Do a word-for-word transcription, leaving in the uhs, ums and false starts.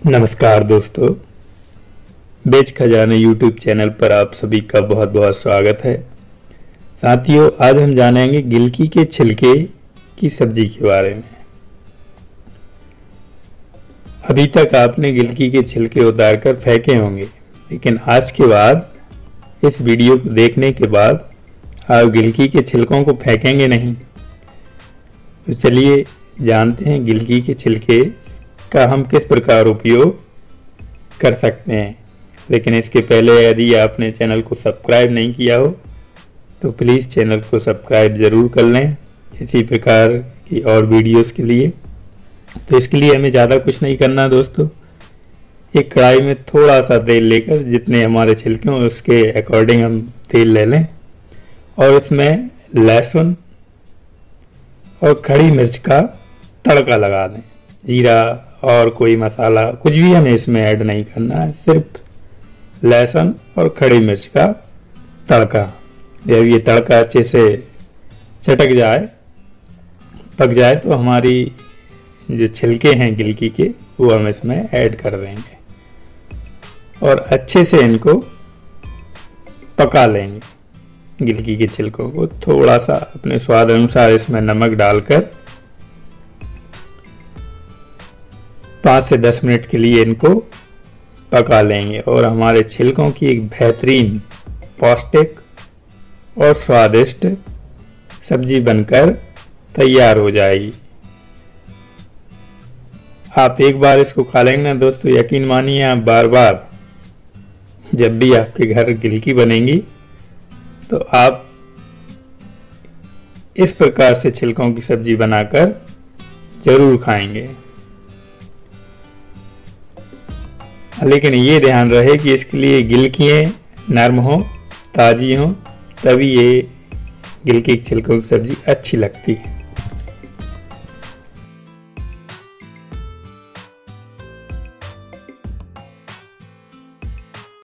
नमस्कार दोस्तों, बेच खजाने यूट्यूब चैनल पर आप सभी का बहुत बहुत स्वागत है। साथियों, आज हम जानेंगे गिलकी के छिलके की सब्जी के बारे में। अभी तक आपने गिलकी के छिलके उतारकर फेंके होंगे, लेकिन आज के बाद इस वीडियो को देखने के बाद आप गिलकी के छिलकों को फेंकेंगे नहीं। तो चलिए जानते हैं गिलकी के छिलके का हम किस प्रकार उपयोग कर सकते हैं। लेकिन इसके पहले यदि आपने चैनल को सब्सक्राइब नहीं किया हो तो प्लीज़ चैनल को सब्सक्राइब ज़रूर कर लें इसी प्रकार की और वीडियोस के लिए। तो इसके लिए हमें ज़्यादा कुछ नहीं करना दोस्तों। एक कढ़ाई में थोड़ा सा तेल लेकर जितने हमारे छिलके हों उसके अकॉर्डिंग हम तेल ले लें और इसमें लहसुन और खड़ी मिर्च का तड़का लगा दें। जीरा और कोई मसाला कुछ भी हमें इसमें ऐड नहीं करना है, सिर्फ लहसुन और खड़ी मिर्च का तड़का। जब ये तड़का अच्छे से चटक जाए, पक जाए, तो हमारी जो छिलके हैं गिलकी के वो हम इसमें ऐड कर देंगे और अच्छे से इनको पका लेंगे। गिलकी के छिलकों को थोड़ा सा अपने स्वाद अनुसार इसमें नमक डालकर पाँच से दस मिनट के लिए इनको पका लेंगे और हमारे छिलकों की एक बेहतरीन पौष्टिक और स्वादिष्ट सब्जी बनकर तैयार हो जाएगी। आप एक बार इसको खा लेंगे ना दोस्तों, यकीन मानिए आप बार बार जब भी आपके घर गिलकी बनेंगी तो आप इस प्रकार से छिलकों की सब्जी बनाकर जरूर खाएंगे। लेकिन ये ध्यान रहे कि इसके लिए गिलकियाँ नरम हो, ताज़ी हो, तभी ये गिलकी की छिलकों की सब्जी अच्छी लगती है।